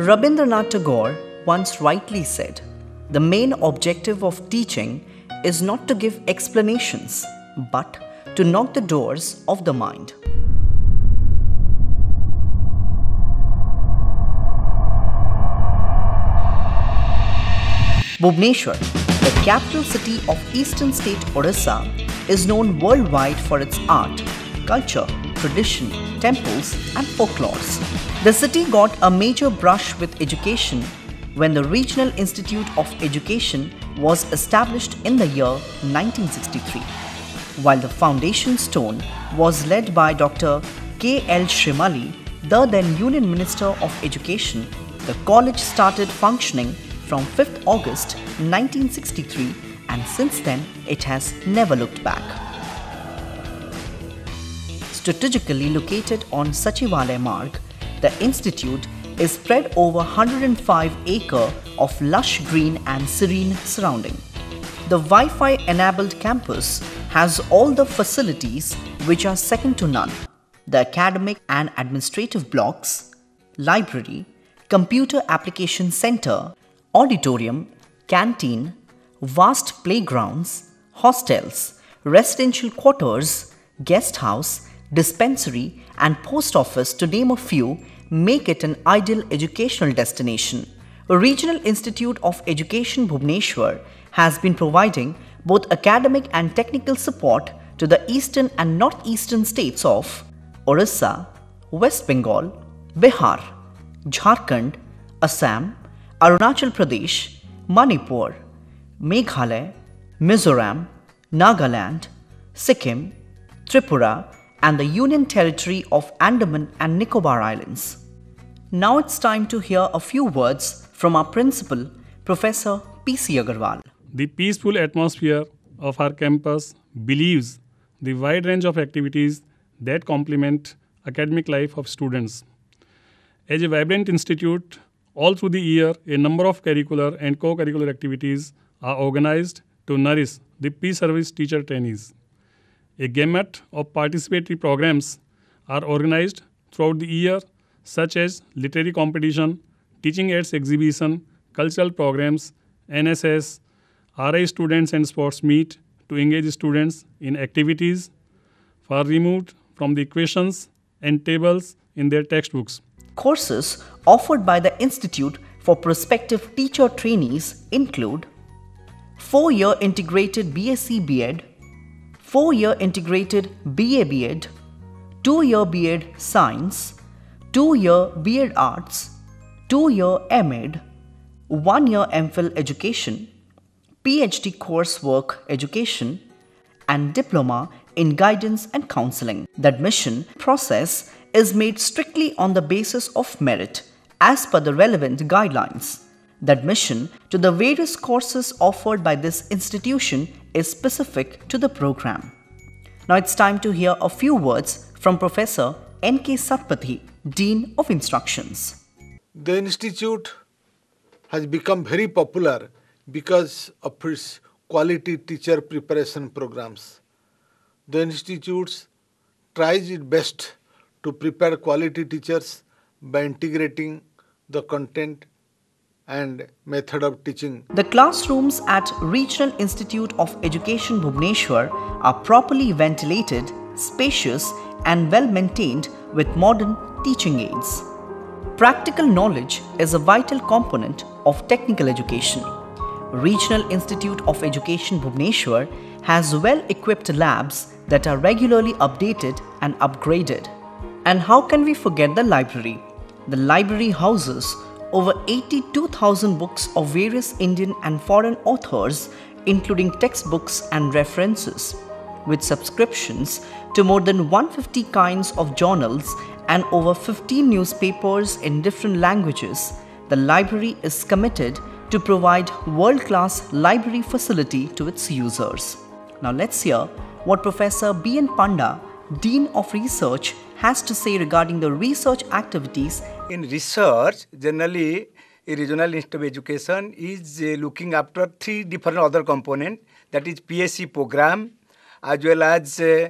Rabindranath Tagore once rightly said, "The main objective of teaching is not to give explanations, but to knock the doors of the mind." Bhubaneswar, the capital city of eastern state Odisha, is known worldwide for its art, culture, tradition, temples and folklores. The city got a major brush with education when the Regional Institute of Education was established in the year 1963. While the foundation stone was laid by Dr. K. L. Shrimali, the then Union Minister of Education, the college started functioning from 5th August 1963, and since then it has never looked back. Strategically located on Sachivalaya Marg, the institute is spread over 105 acres of lush green and serene surrounding. The Wi-Fi enabled campus has all the facilities which are second to none. The academic and administrative blocks, library, computer application center, auditorium, canteen, vast playgrounds, hostels, residential quarters, guest house, dispensary and post office, to name a few, make it an ideal educational destination. A Regional Institute of Education Bhubaneswar has been providing both academic and technical support to the eastern and northeastern states of Orissa, West Bengal, Bihar, Jharkhand, Assam, Arunachal Pradesh, Manipur, Meghalaya, Mizoram, Nagaland, Sikkim, Tripura and the Union Territory of Andaman and Nicobar Islands. Now it's time to hear a few words from our principal, Professor P.C. Agarwal. The peaceful atmosphere of our campus believes the wide range of activities that complement academic life of students. As a vibrant institute, all through the year, a number of curricular and co-curricular activities are organized to nourish the pre-service teacher trainees. A gamut of participatory programs are organized throughout the year, such as literary competition, teaching aids exhibition, cultural programs, NSS, RI students and sports meet to engage students in activities far removed from the equations and tables in their textbooks. Courses offered by the Institute for prospective teacher trainees include 4-year integrated BSc B.Ed, 4-year integrated BA B.Ed, 2-year B.Ed Science, 2-year B.Ed Arts, 2-year M.Ed, 1-year MPhil Education, PhD coursework education, and diploma in guidance and counseling. The admission process is made strictly on the basis of merit as per the relevant guidelines. The admission to the various courses offered by this institution is specific to the program. Now it's time to hear a few words from Professor N.K. Satpathy, Dean of Instructions. The institute has become very popular because of its quality teacher preparation programs. The institute tries its best to prepare quality teachers by integrating the content and method of teaching. The classrooms at Regional Institute of Education Bhubaneswar are properly ventilated, spacious and well maintained with modern teaching aids. Practical knowledge is a vital component of technical education. Regional Institute of Education Bhubaneswar has well-equipped labs that are regularly updated and upgraded. And how can we forget the library? The library houses over 82,000 books of various Indian and foreign authors, including textbooks and references, with subscriptions to more than 150 kinds of journals and over 15 newspapers in different languages. The library is committed to provide world-class library facility to its users. Now let's hear what Professor B.N. Panda, Dean of Research, has to say regarding the research activities. In research, generally, a Regional Institute of Education is looking after 3 different other components, that is PSC program, as well as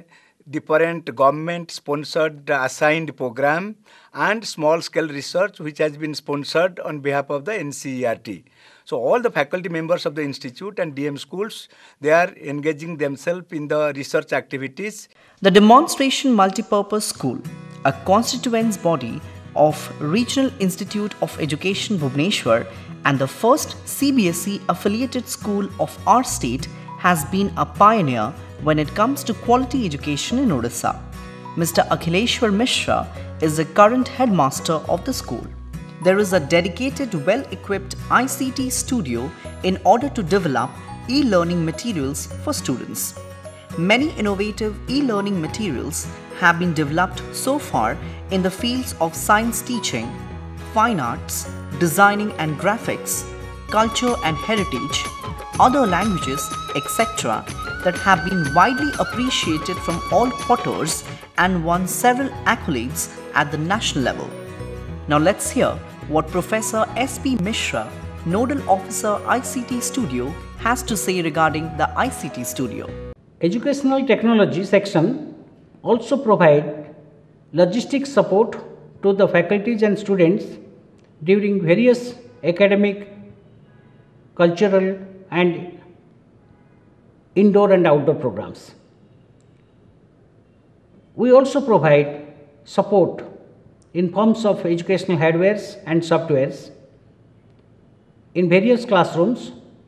different government sponsored assigned program and small scale research which has been sponsored on behalf of the NCERT. So all the faculty members of the institute and DM schools, they are engaging themselves in the research activities. The Demonstration Multipurpose School, a constituents body of Regional Institute of Education Bhubaneswar and the first CBSE affiliated school of our state, has been a pioneer when it comes to quality education in Odisha. Mr. Akhileshwar Mishra is the current headmaster of the school. There is a dedicated, well-equipped ICT studio in order to develop e-learning materials for students. Many innovative e-learning materials have been developed so far in the fields of science teaching, fine arts, designing and graphics, culture and heritage, other languages, etc. that have been widely appreciated from all quarters and won several accolades at the national level. Now let's hear what Professor S.P. Mishra, Nodal Officer ICT Studio, has to say regarding the ICT Studio. Educational Technology section also provide logistic support to the faculties and students during various academic, cultural and indoor and outdoor programs. We also provide support in forms of educational hardwares and softwares in various classrooms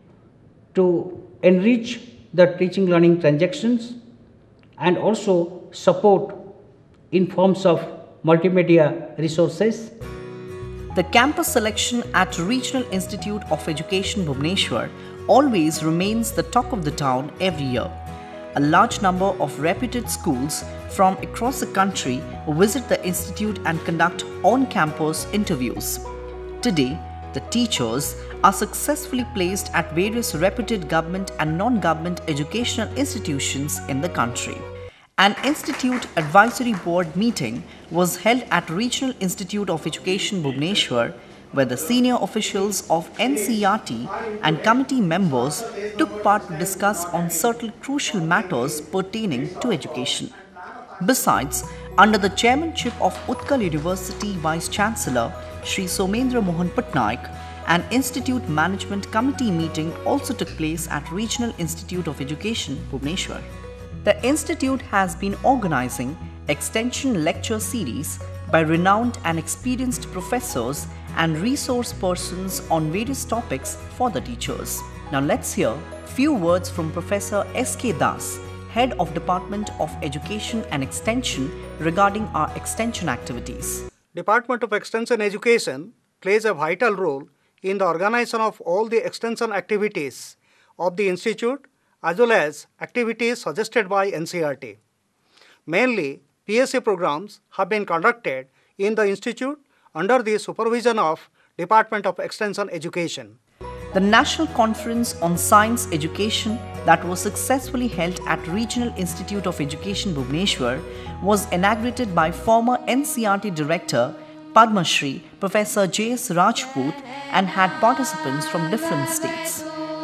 to enrich the teaching learning transactions and also support in forms of multimedia resources. The campus selection at Regional Institute of Education Bhubaneswar always remains the talk of the town every year. A large number of reputed schools from across the country visit the institute and conduct on-campus interviews. Today, the teachers are successfully placed at various reputed government and non-government educational institutions in the country. An Institute Advisory Board meeting was held at Regional Institute of Education Bhubaneswar, where the senior officials of NCERT and committee members took part to discuss on certain crucial matters pertaining to education. Besides, under the chairmanship of Utkal University Vice Chancellor Shri Somendra Mohan Patnaik, an Institute Management Committee meeting also took place at Regional Institute of Education Bhubaneswar. The institute has been organizing extension lecture series by renowned and experienced professors and resource persons on various topics for the teachers. Now let's hear few words from Professor S.K. Das, Head of Department of Education and Extension, regarding our extension activities. Department of Extension Education plays a vital role in the organization of all the extension activities of the institute as well as activities suggested by NCERT. Mainly, PSC programs have been conducted in the institute under the supervision of Department of Extension Education. The National Conference on Science Education that was successfully held at Regional Institute of Education Bhubaneswar was inaugurated by former NCERT Director Padma Shri Professor J.S. Rajput and had participants from different states.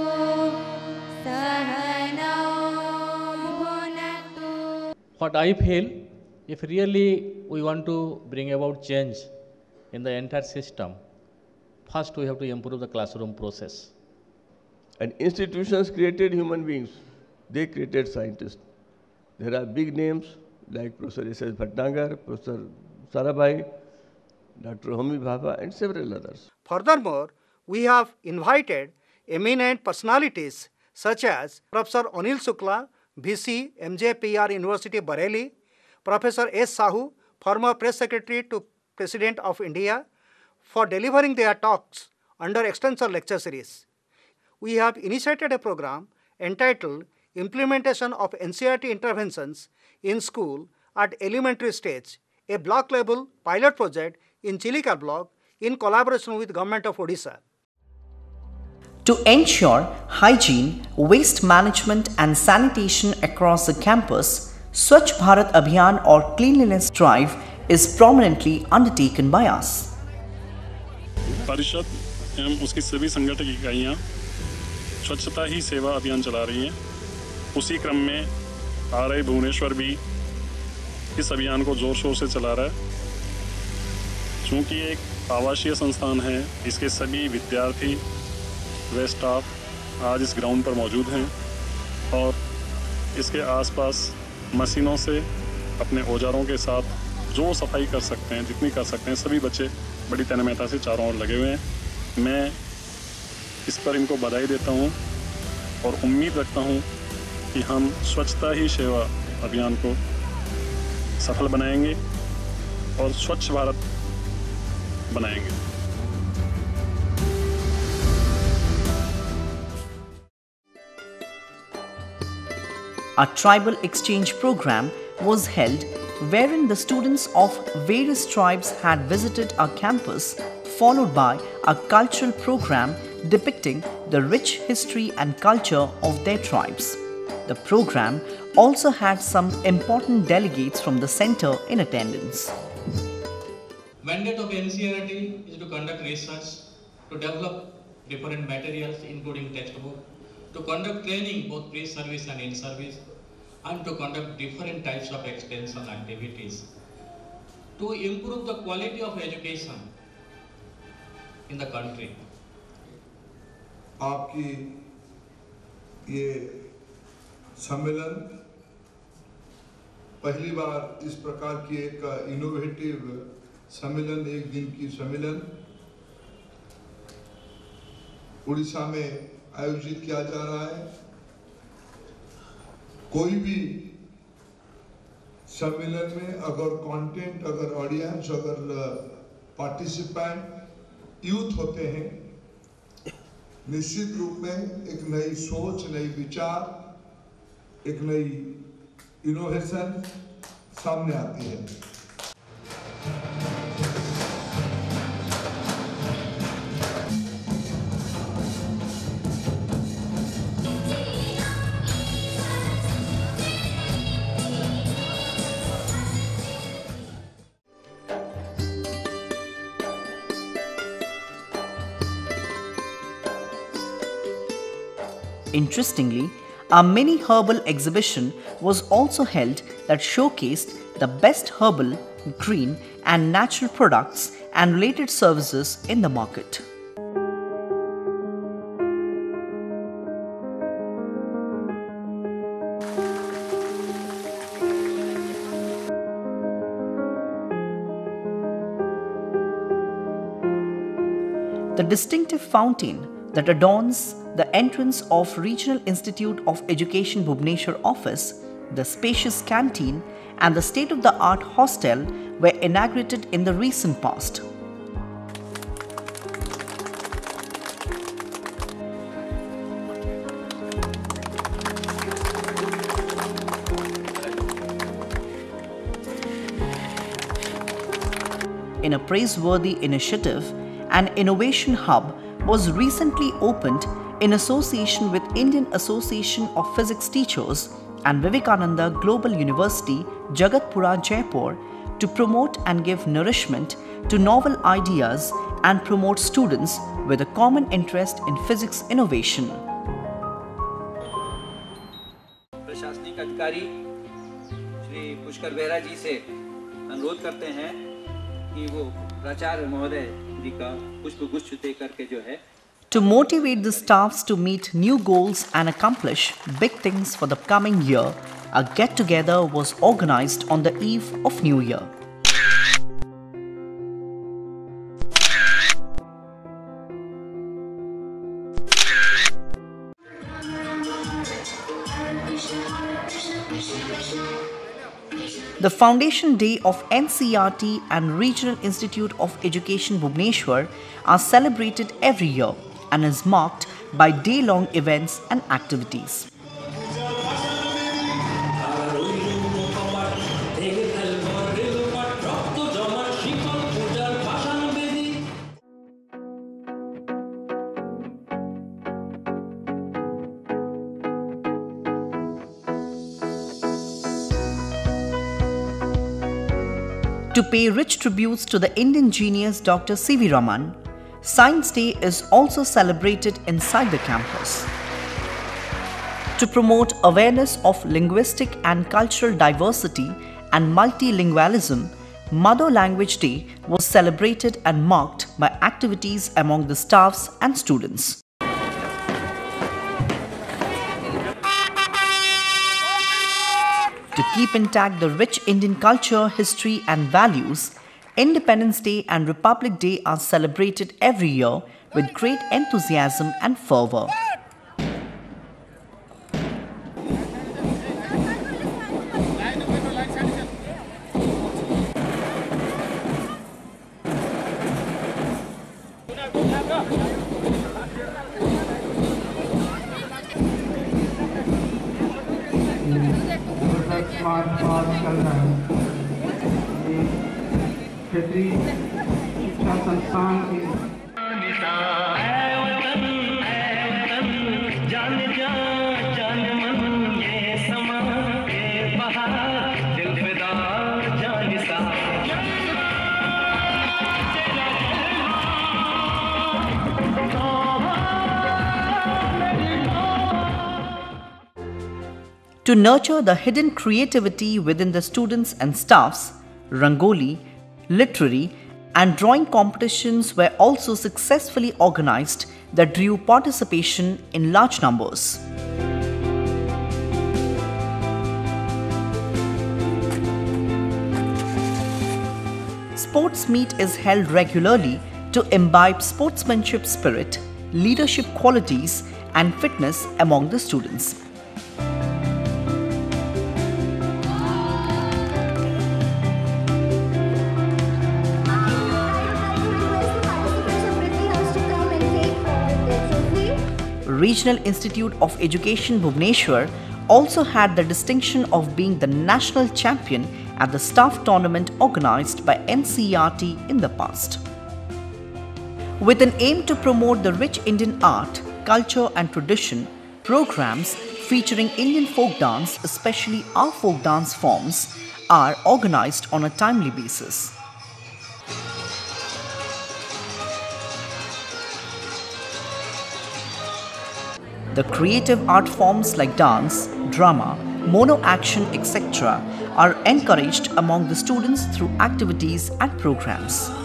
What I feel, if really we want to bring about change in the entire system, first we have to improve the classroom process. And institutions created human beings. They created scientists. There are big names like Professor S.S. Bhatnagar, Professor Sarabhai, Dr. Homi Bhabha, and several others. Furthermore, we have invited eminent personalities such as Professor Anil Shukla, VC, MJPR University, Bareilly, Professor S. Sahu, former Press Secretary to President of India, for delivering their talks under Extension Lecture Series. We have initiated a program entitled Implementation of NCERT Interventions in School at Elementary Stage, a block-level pilot project in Chilika block in collaboration with Government of Odisha. To ensure hygiene, waste management and sanitation across the campus, Swachh Bharat Abhiyan or Cleanliness Drive is prominently undertaken by us. परिषद एवं उसकी सभी संगठक इकाइयाँ स्वच्छता ही सेवा अभियान चला रही हैं। उसी क्रम में RI भुवनेश्वर भी इस अभियान को ज़ोर शोर से चला रहा है। चूँकि ये एक आवासीय संस्थान है, इसके सभी विद्यार्थी व स्टाफ आज इस ग्राउंड पर मौजूद हैं और इसके आसपास मशीनों से अपने औजारों के साथ जो सफाई कर सकते हैं, जितनी कर सकते हैं, सभी बच्चे बड़ी तन्मयता से चारों ओर लगे हुए हैं। मैं इस पर इनको बधाई देता हूं और उम्मीद रखता हूं कि हम स्वच्छता ही सेवा अभियान को सफल बनाएंगे और स्वच्छ भारत बनाएंगे। A tribal exchange program was held wherein the students of various tribes had visited our campus, followed by a cultural program depicting the rich history and culture of their tribes. The program also had some important delegates from the center in attendance. Mandate of NCERT is to conduct research, to develop different materials including textbook, to conduct training both pre-service and in-service, and to conduct different types of extension activities to improve the quality of education in the country. आपकी ये सम्मेलन पहली बार इस प्रकार की एक innovative सम्मेलन, एक दिन की सम्मेलन उड़ीसा में आयोजित किया जा रहा है। कोई भी सम्मेलन में अगर कंटेंट, अगर ऑडियंस, अगर पार्टिसिपेंट यूथ होते हैं, निश्चित रूप में एक नई सोच, नई विचार, एक नई इनोवेशन सामने आती है। Interestingly, a mini herbal exhibition was also held that showcased the best herbal, green and natural products and related services in the market. The distinctive fountain that adorns the entrance of Regional Institute of Education Bhubaneswar office, the spacious canteen and the state-of-the-art hostel were inaugurated in the recent past. In a praiseworthy initiative, an innovation hub was recently opened in association with Indian Association of Physics Teachers and Vivekananda Global University, Jagatpura, Jaipur, to promote and give nourishment to novel ideas and promote students with a common interest in physics innovation. प्रशासनिक अधिकारी श्री पुष्कर बेहरा जी से अनुरोध करते हैं कि वो प्राचार्य महोदय जी का पुष्प गुच्छ दे करके जो है to motivate the staffs to meet new goals and accomplish big things for the coming year, a get-together was organized on the eve of New Year. The Foundation Day of NCERT and Regional Institute of Education Bhubaneswar are celebrated every year and is marked by day-long events and activities. To pay rich tributes to the Indian genius Dr. C.V. Raman, Science Day is also celebrated inside the campus. To promote awareness of linguistic and cultural diversity and multilingualism, Mother Language Day was celebrated and marked by activities among the staffs and students. To keep intact the rich Indian culture, history and values, Independence Day and Republic Day are celebrated every year with great enthusiasm and fervour. चल रहा है ये क्षेत्रीय शिक्षा संस्थान के To nurture the hidden creativity within the students and staffs, Rangoli, literary and drawing competitions were also successfully organized that drew participation in large numbers. Sports meet is held regularly to imbibe sportsmanship spirit, leadership qualities and fitness among the students. Regional Institute of Education Bhubaneswar also had the distinction of being the national champion at the staff tournament organized by NCERT in the past. With an aim to promote the rich Indian art, culture and tradition, programs featuring Indian folk dance, especially our folk dance forms, are organized on a timely basis. The creative art forms like dance, drama, mono action, etc. are encouraged among the students through activities and programs.